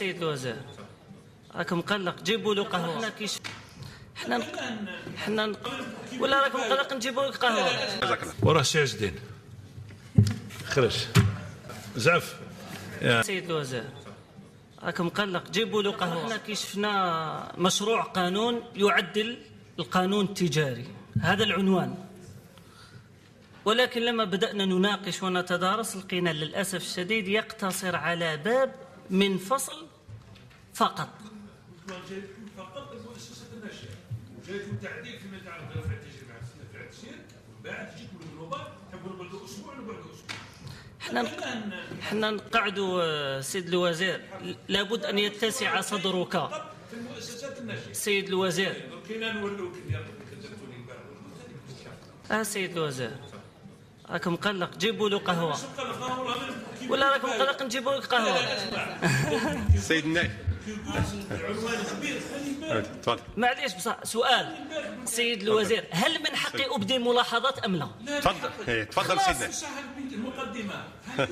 سيد الوزير راك مقلق، جيبوا له قهوه. حنا ولا راك مقلق نجيبوا لك قهوه. وراه سي عز الدين خرج زعف يا سيد الوزير راك مقلق، جيبوا له قهوه. حنا كي شفنا مشروع قانون يعدل القانون التجاري، هذا العنوان، ولكن لما بدأنا نناقش ونتدارس لقينا للأسف الشديد يقتصر على باب من فصل فقط. فقط المؤسسات الناشئه وجايكم تعديل فيما يتعلق برفع التجربه مع السنه في التسيير، ومن بعد تجيكم الجلوبال تحبوا نقعدوا اسبوع ونقعدوا اسبوع. حنا نقعدوا سيد الوزير، لابد ان يتسع صدرك. في المؤسسات الناشئه سيد الوزير كاين نولوا كذبتوني امبارح. سيد الوزير راك مقلق، جيبوا له قهوه. ولا راك مقلق نجيبوا لك قهوه. سيد النائب تفضل. معليش بصح سؤال سيد الوزير، هل من حقي ابدي ملاحظات ام لا؟ تفضل تفضل سيد النائب. المقدمه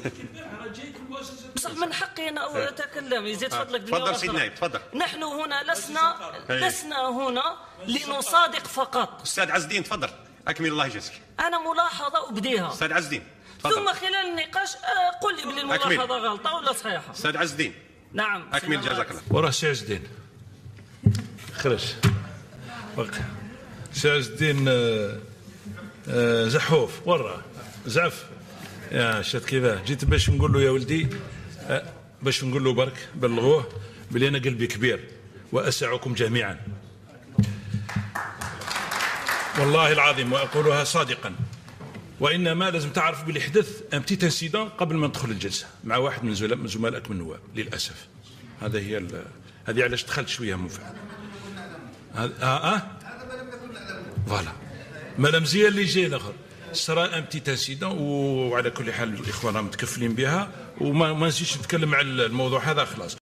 بصح من حقي انا اتكلم. يزيد فضلك تفضل سيد النائب تفضل. نحن هنا لسنا هنا لنصادق فقط. استاذ عز الدين تفضل اكمل الله يجزيك. انا ملاحظه ابديها استاذ عز الدين ثم خلال النقاش قل لي بلي الملاحظه غلطه ولا صحيحه. استاذ عز الدين نعم اكمل جزاك الله. وراه سي عز الدين خرج سي عز الدين زحوف وراه زعف. يا شات كيفاه جيت باش نقول له يا ولدي، باش نقول له برك بلغوه بلي انا قلبي كبير واسعكم جميعا والله العظيم واقولها صادقا. وانما لازم تعرف بلي حدث ان بتيت انسيدون قبل ما ندخل الجلسه مع واحد من زملائك من النواب للاسف. هذه علاش دخلت شويه منفعل. فوالا مالا مزيان اللي جاي الاخر صرا ان بتيت انسيدون. وعلى كل حال الاخوان راهم متكفلين بها وما نزيدش نتكلم على الموضوع هذا خلاص.